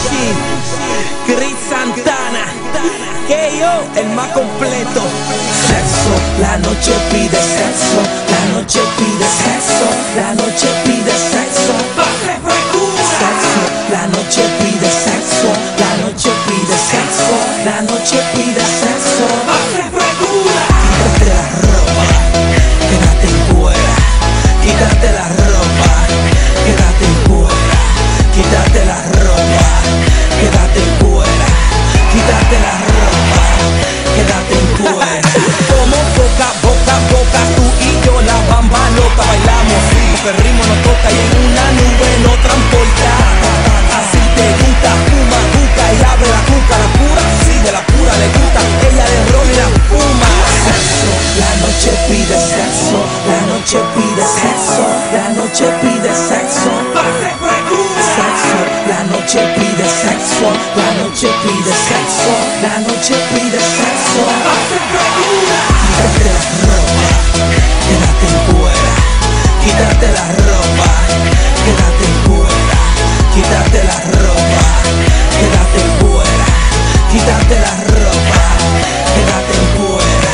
Chris Santana, que yo, el más completo. Sexo, la noche pide sexo, la noche pide sexo, la noche pide sexo. Sexo, la noche pide sexo, la noche pide sexo, la noche pide sexo. Quítate la ropa, quédate en fuera. Quítate la ropa, quédate en fuera. Quítate la ropa, quédate en fuera. Quítate la ropa, quédate en fuera. Como boca, boca, boca, tú y yo la bamba loca. Bailamos rico, que el ritmo nos toca y en una nube nos transporta. Así te gusta, fuma, juca y abre la cuca. La pura, sí, de la pura le gusta. Ella de ron y la fuma. Sexo, la noche pide sexo, la noche pide sexo, la noche pide sexo. Sexo, la noche pide sexo, la noche pide sexo, la noche pide sexo. Quítate la ropa, quédate en fuera. Quítate la ropa, quédate en fuera. Quítate la ropa, quédate en fuera. Quítate la ropa, quédate en fuera.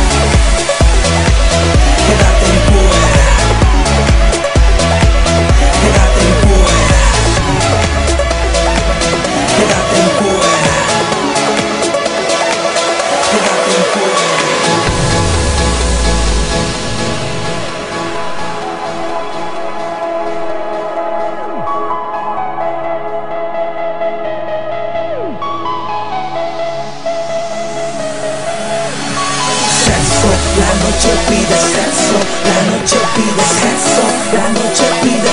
Quédate en fuera. Quédate en fuera. Quédate en fuera. Quédate en fuera. Sexo, la noche pide sexo, la noche pide sexo, la noche pide